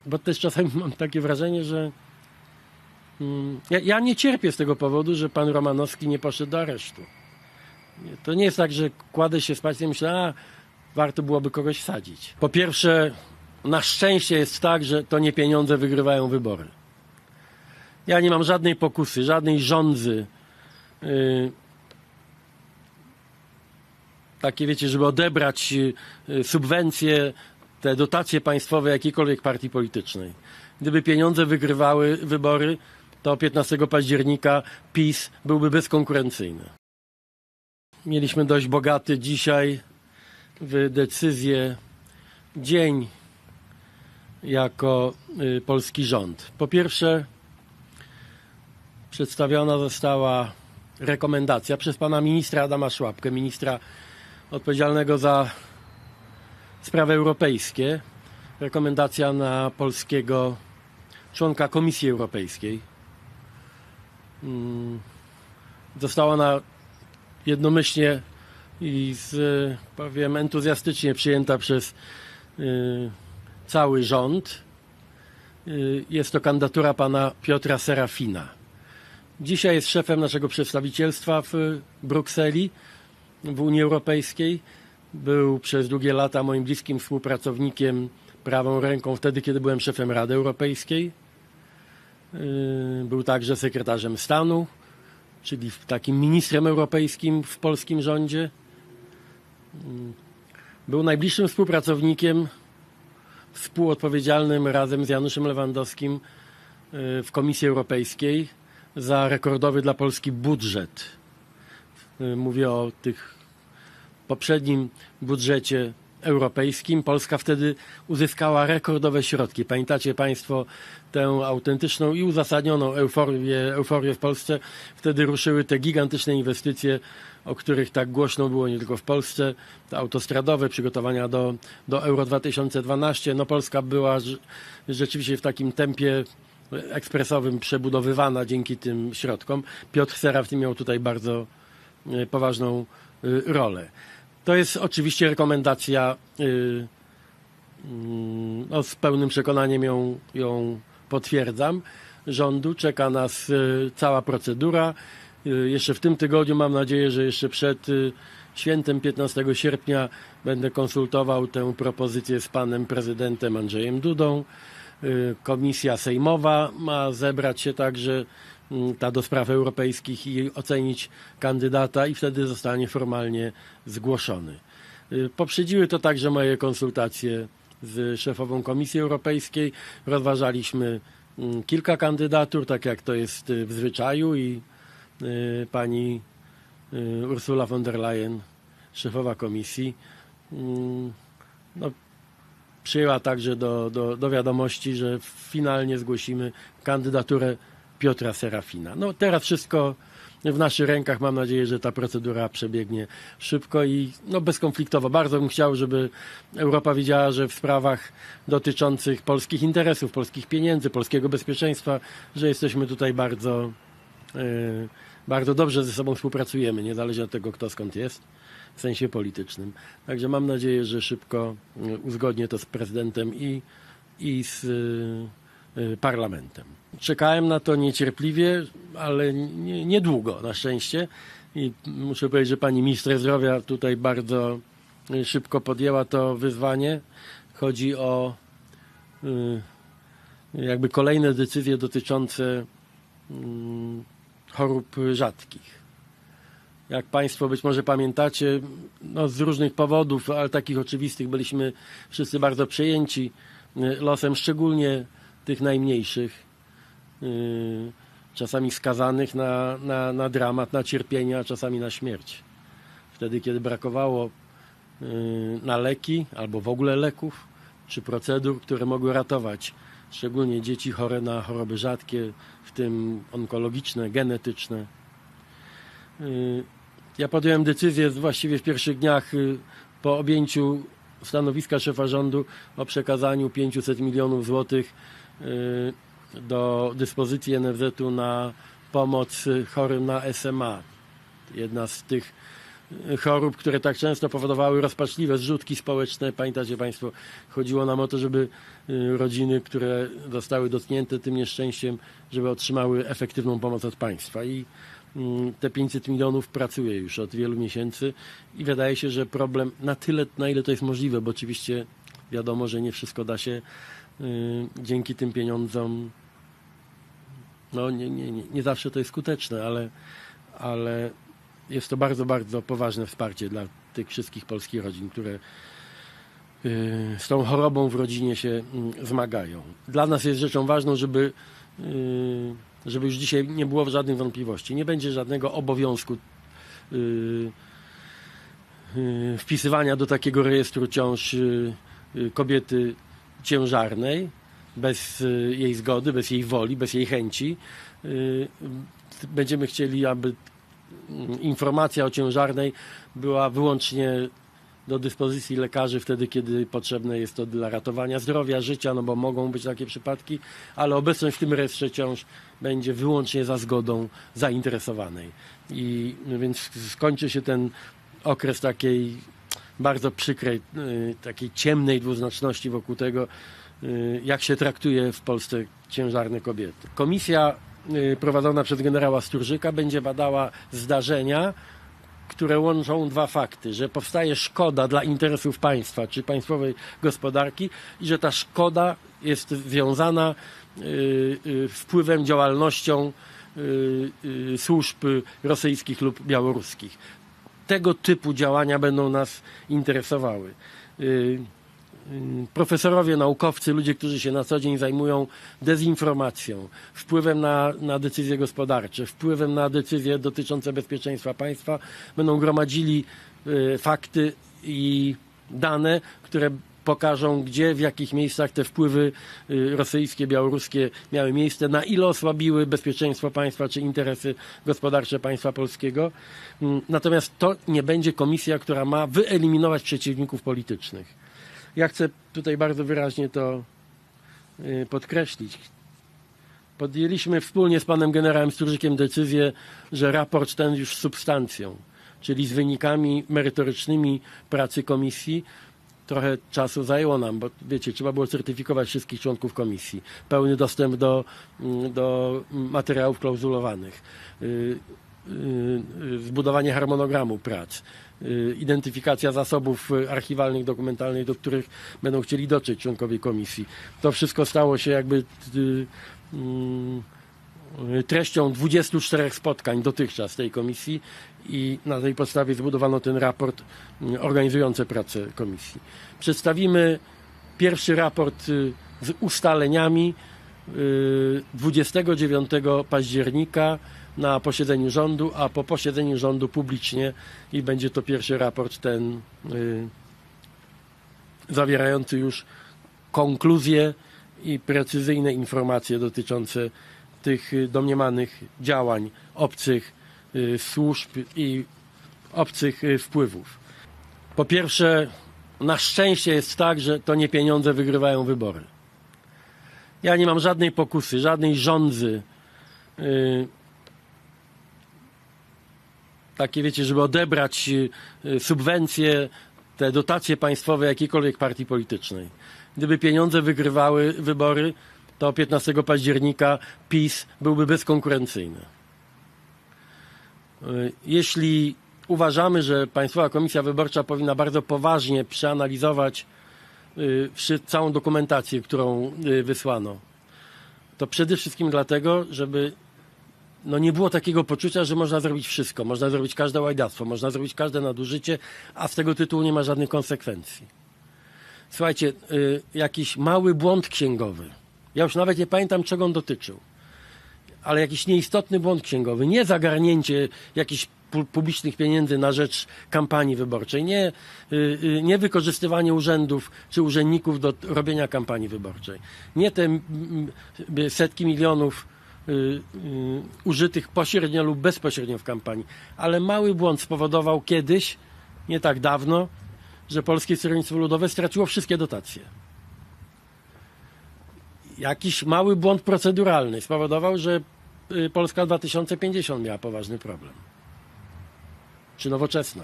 bo też czasami mam takie wrażenie, że ja nie cierpię z tego powodu, że pan Romanowski nie poszedł do aresztu. To nie jest tak, że kładę się spać i myślę, warto byłoby kogoś wsadzić. Po pierwsze, na szczęście jest tak, że to nie pieniądze wygrywają wybory. Ja nie mam żadnej pokusy, żadnej żądzy, takie wiecie, żeby odebrać subwencje, te dotacje państwowe jakiejkolwiek partii politycznej. Gdyby pieniądze wygrywały wybory, to 15 października PiS byłby bezkonkurencyjny. Mieliśmy dość bogaty dzisiaj w decyzję dzień jako polski rząd. Po pierwsze, przedstawiona została rekomendacja przez pana ministra Adama Szłapkę, ministra odpowiedzialnego za sprawy europejskie. Rekomendacja na polskiego członka Komisji Europejskiej. Została ona jednomyślnie i powiem entuzjastycznie przyjęta przez cały rząd. Jest to kandydatura pana Piotra Serafina. Dzisiaj jest szefem naszego przedstawicielstwa w Brukseli, w Unii Europejskiej. Był przez długie lata moim bliskim współpracownikiem, prawą ręką wtedy, kiedy byłem szefem Rady Europejskiej. Był także sekretarzem stanu, czyli takim ministrem europejskim w polskim rządzie. Był najbliższym współpracownikiem, współodpowiedzialnym razem z Januszem Lewandowskim w Komisji Europejskiej za rekordowy dla Polski budżet. Mówię o tych poprzednim budżecie europejskim. Polska wtedy uzyskała rekordowe środki. Pamiętacie Państwo tę autentyczną i uzasadnioną euforię w Polsce? Wtedy ruszyły te gigantyczne inwestycje, o których tak głośno było nie tylko w Polsce. Te autostradowe, przygotowania do Euro 2012. No Polska była rzeczywiście w takim tempie ekspresowym przebudowywana dzięki tym środkom. Piotr Serafin miał tutaj bardzo poważną rolę. To jest oczywiście rekomendacja, z pełnym przekonaniem ją potwierdzam, rządu. Czeka nas cała procedura. Jeszcze w tym tygodniu, mam nadzieję, że jeszcze przed świętem 15 sierpnia będę konsultował tę propozycję z panem prezydentem Andrzejem Dudą. Komisja sejmowa ma zebrać się także, ta do spraw europejskich, i ocenić kandydata i wtedy zostanie formalnie zgłoszony. Poprzedziły to także moje konsultacje z szefową Komisji Europejskiej. Rozważaliśmy kilka kandydatur, tak jak to jest w zwyczaju, i pani Ursula von der Leyen, szefowa Komisji, przyjęła także do wiadomości, że finalnie zgłosimy kandydaturę Piotra Serafina. No teraz wszystko w naszych rękach. Mam nadzieję, że ta procedura przebiegnie szybko i bezkonfliktowo. Bardzo bym chciał, żeby Europa wiedziała, że w sprawach dotyczących polskich interesów, polskich pieniędzy, polskiego bezpieczeństwa, że jesteśmy tutaj bardzo, bardzo dobrze ze sobą współpracujemy, niezależnie od tego, kto skąd jest, w sensie politycznym. Także mam nadzieję, że szybko uzgodnię to z prezydentem i z parlamentem. Czekałem na to niecierpliwie, ale niedługo na szczęście. I muszę powiedzieć, że pani minister zdrowia tutaj bardzo szybko podjęła to wyzwanie. Chodzi o jakby kolejne decyzje dotyczące chorób rzadkich. Jak Państwo być może pamiętacie, z różnych powodów, ale takich oczywistych, byliśmy wszyscy bardzo przejęci losem szczególnie tych najmniejszych, czasami skazanych na dramat, na cierpienia, a czasami na śmierć. Wtedy, kiedy brakowało na leki albo w ogóle leków czy procedur, które mogły ratować szczególnie dzieci chore na choroby rzadkie, w tym onkologiczne, genetyczne. Ja podjąłem decyzję właściwie w pierwszych dniach po objęciu stanowiska szefa rządu o przekazaniu 500 milionów złotych do dyspozycji NFZ-u na pomoc chorym na SMA. Jedna z tych chorób, które tak często powodowały rozpaczliwe zrzutki społeczne. Pamiętacie Państwo, chodziło nam o to, żeby rodziny, które zostały dotknięte tym nieszczęściem, żeby otrzymały efektywną pomoc od państwa. I te 500 milionów pracuje już od wielu miesięcy i wydaje się, że problem na tyle, na ile to jest możliwe, bo oczywiście wiadomo, że nie wszystko da się dzięki tym pieniądzom, no nie zawsze to jest skuteczne, ale jest to bardzo, bardzo poważne wsparcie dla tych wszystkich polskich rodzin, które z tą chorobą w rodzinie się zmagają. Dla nas jest rzeczą ważną, żeby już dzisiaj nie było żadnych wątpliwości. Nie będzie żadnego obowiązku wpisywania do takiego rejestru ciąż kobiety ciężarnej bez jej zgody, bez jej woli, bez jej chęci. Będziemy chcieli, aby informacja o ciężarnej była wyłącznie do dyspozycji lekarzy wtedy, kiedy potrzebne jest to dla ratowania zdrowia, życia, no bo mogą być takie przypadki, ale obecność w tym rejestrze ciąż będzie wyłącznie za zgodą zainteresowanej. I więc skończy się ten okres takiej bardzo przykrej, takiej ciemnej dwuznaczności wokół tego, jak się traktuje w Polsce ciężarne kobiety. Komisja prowadzona przez generała Sturżyka będzie badała zdarzenia, które łączą dwa fakty, że powstaje szkoda dla interesów państwa czy państwowej gospodarki i że ta szkoda jest związana wpływem, działalnością służb rosyjskich lub białoruskich. Tego typu działania będą nas interesowały. Profesorowie, naukowcy, ludzie, którzy się na co dzień zajmują dezinformacją, wpływem na decyzje gospodarcze, wpływem na decyzje dotyczące bezpieczeństwa państwa, będą gromadzili fakty i dane, które pokażą, gdzie, w jakich miejscach te wpływy rosyjskie, białoruskie miały miejsce, na ile osłabiły bezpieczeństwo państwa czy interesy gospodarcze państwa polskiego. Natomiast to nie będzie komisja, która ma wyeliminować przeciwników politycznych. Ja chcę tutaj bardzo wyraźnie to podkreślić. Podjęliśmy wspólnie z panem generałem Sturzykiem decyzję, że raport ten już z substancją, czyli z wynikami merytorycznymi pracy komisji, trochę czasu zajęło nam, bo wiecie, trzeba było certyfikować wszystkich członków komisji, pełny dostęp do materiałów klauzulowanych, zbudowanie harmonogramu prac, identyfikacja zasobów archiwalnych, dokumentalnych, do których będą chcieli dotrzeć członkowie komisji. To wszystko stało się jakby treścią 24 spotkań dotychczas tej komisji i na tej podstawie zbudowano ten raport organizujący pracę komisji. Przedstawimy pierwszy raport z ustaleniami 29 października na posiedzeniu rządu, a po posiedzeniu rządu publicznie i będzie to pierwszy raport ten zawierający już konkluzje i precyzyjne informacje dotyczące tych domniemanych działań obcych służb i obcych wpływów. Po pierwsze, na szczęście jest tak, że to nie pieniądze wygrywają wybory. Ja nie mam żadnej pokusy, żadnej żądzy takie, wiecie, żeby odebrać subwencje, te dotacje państwowe jakiejkolwiek partii politycznej. Gdyby pieniądze wygrywały wybory, to 15 października PiS byłby bezkonkurencyjny. Jeśli uważamy, że Państwowa Komisja Wyborcza powinna bardzo poważnie przeanalizować całą dokumentację, którą wysłano, to przede wszystkim dlatego, żeby nie było takiego poczucia, że można zrobić wszystko, można zrobić każde łajdactwo, można zrobić każde nadużycie, a z tego tytułu nie ma żadnych konsekwencji. Słuchajcie, jakiś mały błąd księgowy, ja już nawet nie pamiętam, czego on dotyczył, ale jakiś nieistotny błąd księgowy, nie zagarnięcie jakichś publicznych pieniędzy na rzecz kampanii wyborczej, nie wykorzystywanie urzędów czy urzędników do robienia kampanii wyborczej, nie te setki milionów użytych pośrednio lub bezpośrednio w kampanii, ale mały błąd spowodował kiedyś, nie tak dawno, że Polskie Stronnictwo Ludowe straciło wszystkie dotacje. Jakiś mały błąd proceduralny spowodował, że Polska 2050 miała poważny problem. czy Nowoczesna.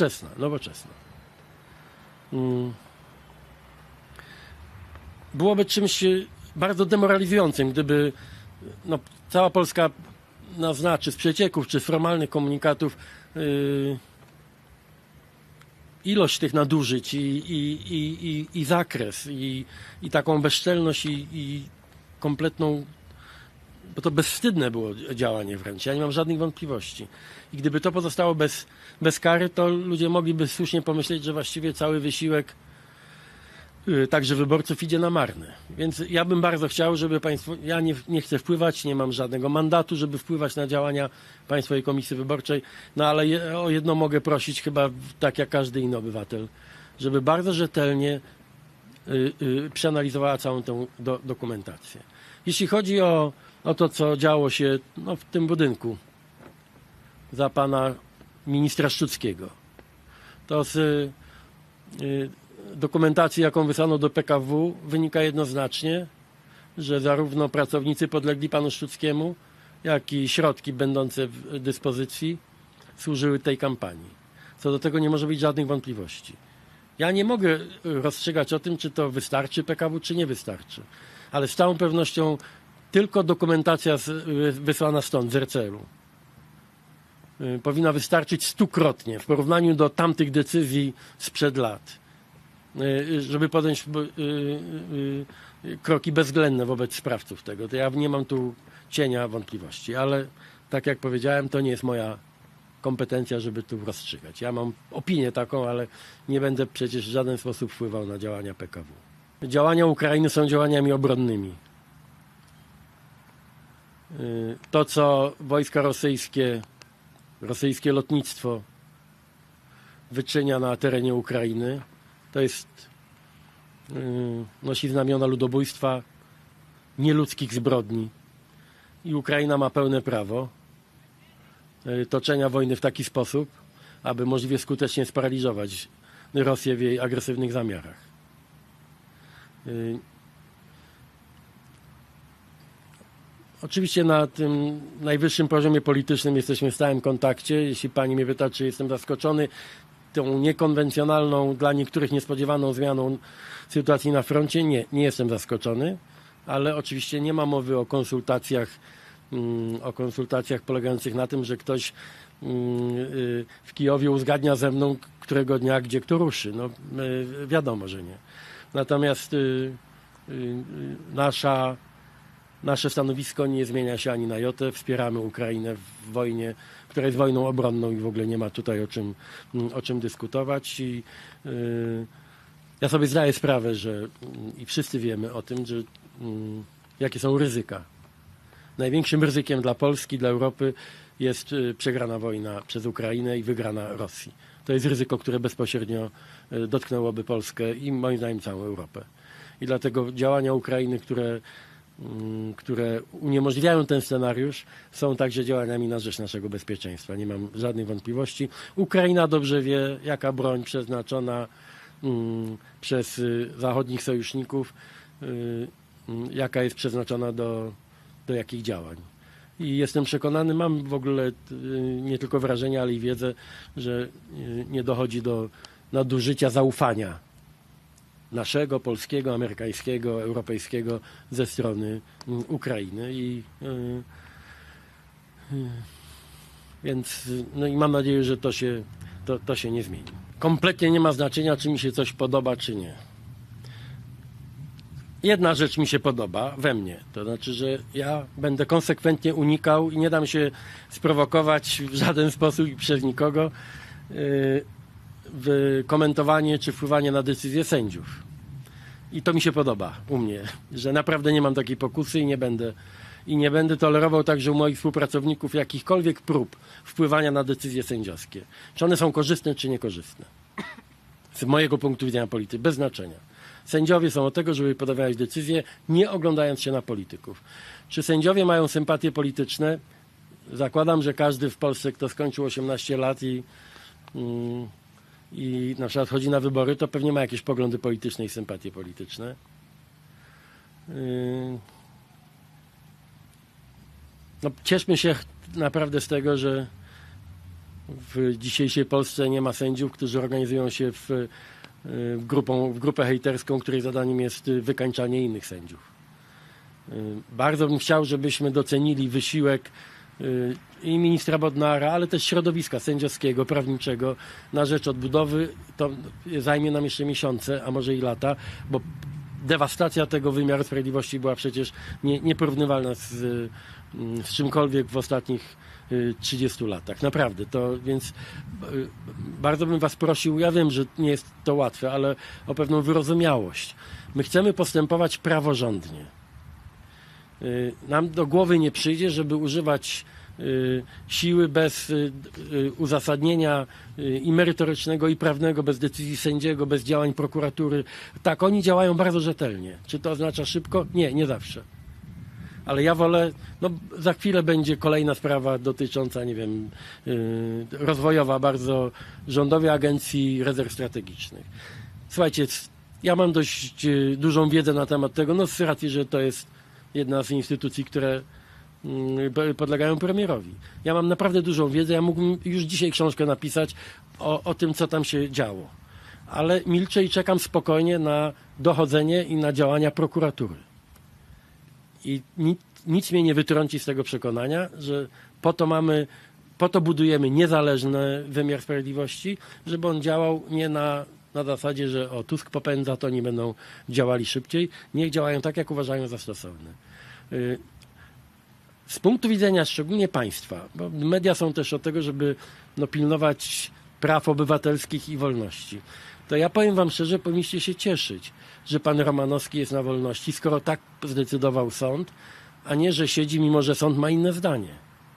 Byłoby czymś bardzo demoralizującym, gdyby cała Polska naznaczy z przecieków czy z formalnych komunikatów ilość tych nadużyć i zakres i taką bezczelność i kompletną, bo to bezwstydne było działanie wręcz. Ja nie mam żadnych wątpliwości. I gdyby to pozostało bez kary, to ludzie mogliby słusznie pomyśleć, że właściwie cały wysiłek także wyborców idzie na marne. Więc ja bym bardzo chciał, żeby państwo, ja nie chcę wpływać, nie mam żadnego mandatu, żeby wpływać na działania Państwowej Komisji Wyborczej, no ale o jedno mogę prosić, chyba tak jak każdy inny obywatel, żeby bardzo rzetelnie przeanalizowała całą tę dokumentację. Jeśli chodzi o to, co działo się w tym budynku za pana ministra Szczuckiego, to z dokumentacji, jaką wysłano do PKW, wynika jednoznacznie, że zarówno pracownicy podlegli panu Szczuckiemu, jak i środki będące w dyspozycji służyły tej kampanii. Co do tego nie może być żadnych wątpliwości. Ja nie mogę rozstrzygać o tym, czy to wystarczy PKW, czy nie wystarczy. Ale z całą pewnością tylko dokumentacja wysłana stąd, z RCL-u, powinna wystarczyć stukrotnie w porównaniu do tamtych decyzji sprzed lat, żeby podjąć kroki bezwzględne wobec sprawców tego. To ja nie mam tu cienia wątpliwości, ale tak jak powiedziałem, to nie jest moja kompetencja, żeby tu rozstrzygać. Ja mam opinię taką, ale nie będę przecież w żaden sposób wpływał na działania PKW. Działania Ukrainy są działaniami obronnymi. To, co wojska rosyjskie lotnictwo wyczynia na terenie Ukrainy, to jest, nosi znamiona ludobójstwa, nieludzkich zbrodni. I Ukraina ma pełne prawo toczenia wojny w taki sposób, aby możliwie skutecznie sparaliżować Rosję w jej agresywnych zamiarach. Oczywiście na tym najwyższym poziomie politycznym jesteśmy w stałym kontakcie. Jeśli pani mnie pyta, czy jestem zaskoczony tą niekonwencjonalną, dla niektórych niespodziewaną zmianą sytuacji na froncie, nie jestem zaskoczony, ale oczywiście nie ma mowy o konsultacjach polegających na tym, że ktoś w Kijowie uzgadnia ze mną, którego dnia gdzie kto ruszy. No, wiadomo, że nie. Natomiast nasze stanowisko nie zmienia się ani na jotę. Wspieramy Ukrainę w wojnie, która jest wojną obronną i w ogóle nie ma tutaj o czym dyskutować. I ja sobie zdaję sprawę, że i wszyscy wiemy o tym, że jakie są ryzyka. Największym ryzykiem dla Polski, dla Europy jest przegrana wojna przez Ukrainę i wygrana Rosji. To jest ryzyko, które bezpośrednio dotknęłoby Polskę i moim zdaniem całą Europę. I dlatego działania Ukrainy, które uniemożliwiają ten scenariusz, są także działaniami na rzecz naszego bezpieczeństwa. Nie mam żadnych wątpliwości. Ukraina dobrze wie, jaka broń przeznaczona przez zachodnich sojuszników, jaka jest przeznaczona do jakich działań. I jestem przekonany, mam w ogóle nie tylko wrażenie, ale i wiedzę, że nie dochodzi do nadużycia zaufania naszego, polskiego, amerykańskiego, europejskiego ze strony Ukrainy. Więc i mam nadzieję, że to się nie zmieni. Kompletnie nie ma znaczenia, czy mi się coś podoba, czy nie. Jedna rzecz mi się podoba we mnie, to znaczy, że ja będę konsekwentnie unikał i nie dam się sprowokować w żaden sposób i przez nikogo w komentowanie czy wpływanie na decyzje sędziów. I to mi się podoba u mnie, że naprawdę nie mam takiej pokusy i nie będę tolerował także u moich współpracowników jakichkolwiek prób wpływania na decyzje sędziowskie. Czy one są korzystne, czy niekorzystne. Z mojego punktu widzenia polityki, bez znaczenia. Sędziowie są od tego, żeby podawać decyzje, nie oglądając się na polityków. Czy sędziowie mają sympatie polityczne? Zakładam, że każdy w Polsce, kto skończył 18 lat i na przykład chodzi na wybory, to pewnie ma jakieś poglądy polityczne i sympatie polityczne. No, cieszmy się naprawdę z tego, że w dzisiejszej Polsce nie ma sędziów, którzy organizują się w grupę hejterską, której zadaniem jest wykańczanie innych sędziów. Bardzo bym chciał, żebyśmy docenili wysiłek i ministra Bodnara, ale też środowiska sędziowskiego, prawniczego na rzecz odbudowy. To zajmie nam jeszcze miesiące, a może i lata, bo dewastacja tego wymiaru sprawiedliwości była przecież nieporównywalna z czymkolwiek w ostatnich 30 latach. Naprawdę. Więc bardzo bym was prosił, ja wiem, że nie jest to łatwe, ale o pewną wyrozumiałość. My chcemy postępować praworządnie. Nam do głowy nie przyjdzie, żeby używać siły bez uzasadnienia i merytorycznego, i prawnego, bez decyzji sędziego, bez działań prokuratury. Tak, oni działają bardzo rzetelnie. Czy to oznacza szybko? Nie, nie zawsze. Ale ja wolę, za chwilę będzie kolejna sprawa dotycząca, nie wiem, rozwojowa bardzo Rządowej Agencji Rezerw Strategicznych. Słuchajcie, ja mam dość dużą wiedzę na temat tego, z racji, że to jest jedna z instytucji, które podlegają premierowi. Ja mam naprawdę dużą wiedzę, ja mógłbym już dzisiaj książkę napisać o tym, co tam się działo. Ale milczę i czekam spokojnie na dochodzenie i na działania prokuratury. I nic mnie nie wytrąci z tego przekonania, że po to budujemy niezależny wymiar sprawiedliwości, żeby on działał nie na zasadzie, że Tusk popędza, to oni będą działali szybciej. Niech działają tak, jak uważają za stosowne. Z punktu widzenia szczególnie państwa, bo media są też od tego, żeby pilnować praw obywatelskich i wolności, to ja powiem wam szczerze, powinniście się cieszyć, że pan Romanowski jest na wolności, skoro tak zdecydował sąd, a nie, że siedzi, mimo że sąd ma inne zdanie.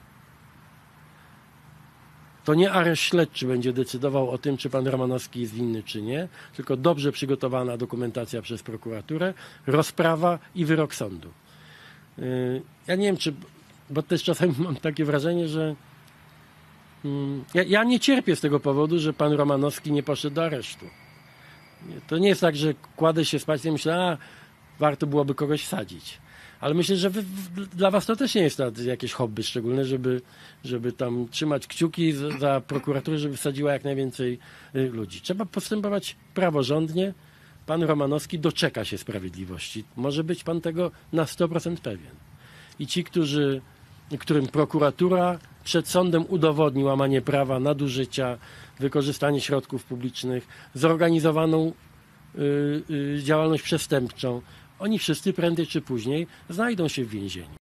To nie areszt śledczy będzie decydował o tym, czy pan Romanowski jest winny, czy nie, tylko dobrze przygotowana dokumentacja przez prokuraturę, rozprawa i wyrok sądu. Ja nie wiem, bo też czasami mam takie wrażenie, że ja nie cierpię z tego powodu, że pan Romanowski nie poszedł do aresztu. To nie jest tak, że kładę się spać i myślę, warto byłoby kogoś wsadzić. Ale myślę, że dla was to też nie jest jakieś hobby szczególne, żeby tam trzymać kciuki za prokuraturę, żeby wsadziła jak najwięcej ludzi. Trzeba postępować praworządnie. Pan Romanowski doczeka się sprawiedliwości. Może być pan tego na 100% pewien. I ci, którym prokuratura przed sądem udowodni łamanie prawa, nadużycia, wykorzystanie środków publicznych, zorganizowaną działalność przestępczą, oni wszyscy prędzej czy później znajdą się w więzieniu.